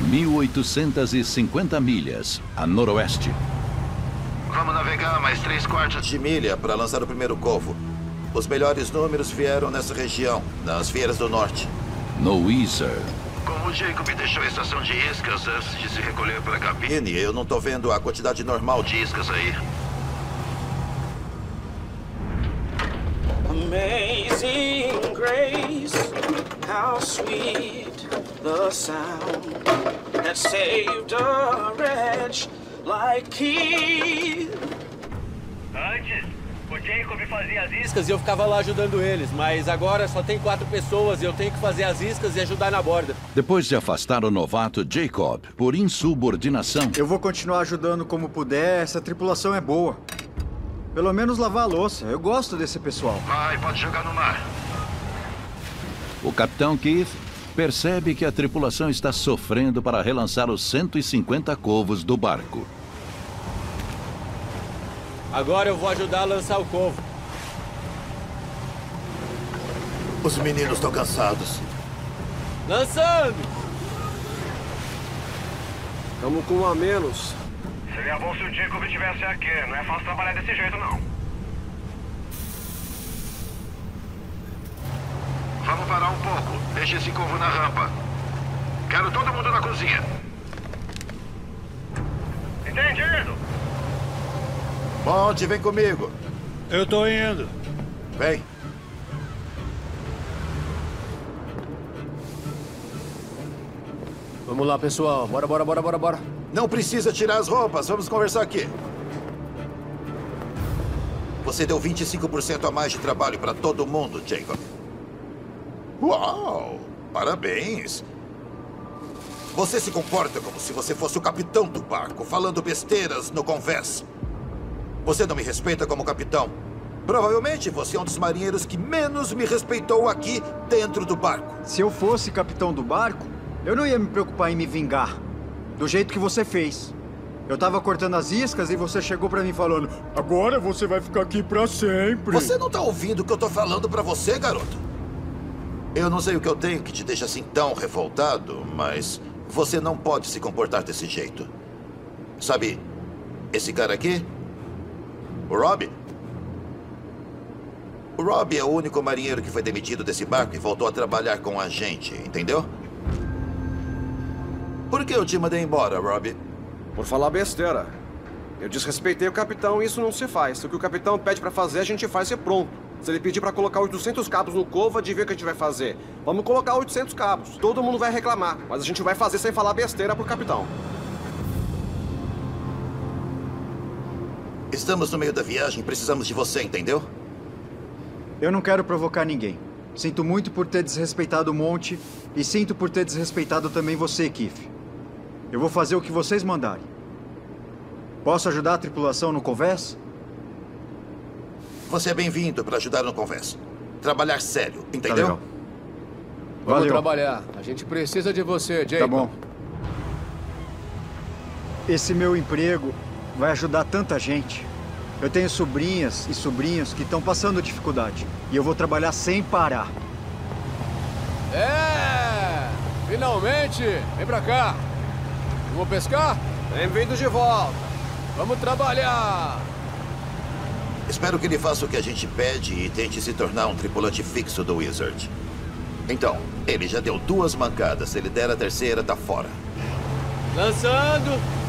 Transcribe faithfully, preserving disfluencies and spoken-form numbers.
mil oitocentas e cinquenta milhas a noroeste. Vamos navegar mais três quartos de milha para lançar o primeiro covo. Os melhores números vieram nessa região, nas feiras do norte. No Wizard. Como o Jacob deixou a estação de iscas antes de se recolher para a cabine, eu não tô vendo a quantidade normal de iscas aí. Amazing grace, how sweet the sound that saved a wretch like Keith. Antes, o Jacob fazia as iscas e eu ficava lá ajudando eles, mas agora só tem quatro pessoas e eu tenho que fazer as iscas e ajudar na borda. Depois de afastar o novato Jacob por insubordinação... Eu vou continuar ajudando como puder, essa tripulação é boa. Pelo menos lavar a louça, eu gosto desse pessoal. Vai, pode jogar no mar. O capitão Keith percebe que a tripulação está sofrendo para relançar os cento e cinquenta covos do barco. Agora eu vou ajudar a lançar o covo. Os meninos estão cansados. Lançando! Estamos com um a menos. Seria bom se o Jacob estivesse aqui. Não é fácil trabalhar desse jeito, não. Vamos parar um pouco. Deixa esse covo na rampa. Quero todo mundo na cozinha. Entendido! Monte, vem comigo. Eu tô indo. Vem. Vamos lá, pessoal. Bora, bora, bora, bora, bora. Não precisa tirar as roupas. Vamos conversar aqui. Você deu vinte e cinco por cento a mais de trabalho para todo mundo, Jacob. Uau! Parabéns. Você se comporta como se você fosse o capitão do barco, falando besteiras no convés. Você não me respeita como capitão. Provavelmente você é um dos marinheiros que menos me respeitou aqui dentro do barco. Se eu fosse capitão do barco, eu não ia me preocupar em me vingar. Do jeito que você fez. Eu tava cortando as iscas e você chegou pra mim falando: agora você vai ficar aqui pra sempre. Você não tá ouvindo o que eu tô falando pra você, garoto? Eu não sei o que eu tenho que te deixa assim tão revoltado, mas você não pode se comportar desse jeito. Sabe, esse cara aqui? O Rob? O Rob é o único marinheiro que foi demitido desse barco e voltou a trabalhar com a gente, entendeu? Por que eu te mandei embora, Rob? Por falar besteira. Eu desrespeitei o capitão e isso não se faz. O que o capitão pede pra fazer, a gente faz e é pronto. Se ele pedir pra colocar oitocentos cabos no covo, adivinha o que a gente vai fazer? Vamos colocar oitocentos cabos. Todo mundo vai reclamar, mas a gente vai fazer sem falar besteira pro capitão. Estamos no meio da viagem, precisamos de você, entendeu? Eu não quero provocar ninguém. Sinto muito por ter desrespeitado o Monte e sinto por ter desrespeitado também você, Keith. Eu vou fazer o que vocês mandarem. Posso ajudar a tripulação no convés? Você é bem-vindo para ajudar no convés. Trabalhar sério, Tá entendeu? legal. Vamos Valeu. trabalhar. A gente precisa de você, Jacob. Tá bom. Esse meu emprego vai ajudar tanta gente. Eu tenho sobrinhas e sobrinhos que estão passando dificuldade. E eu vou trabalhar sem parar. É! Finalmente! Vem pra cá! Vamos pescar? Bem-vindo de volta! Vamos trabalhar! Espero que ele faça o que a gente pede e tente se tornar um tripulante fixo do Wizard. Então, ele já deu duas mancadas. Se ele der a terceira, tá fora. Lançando!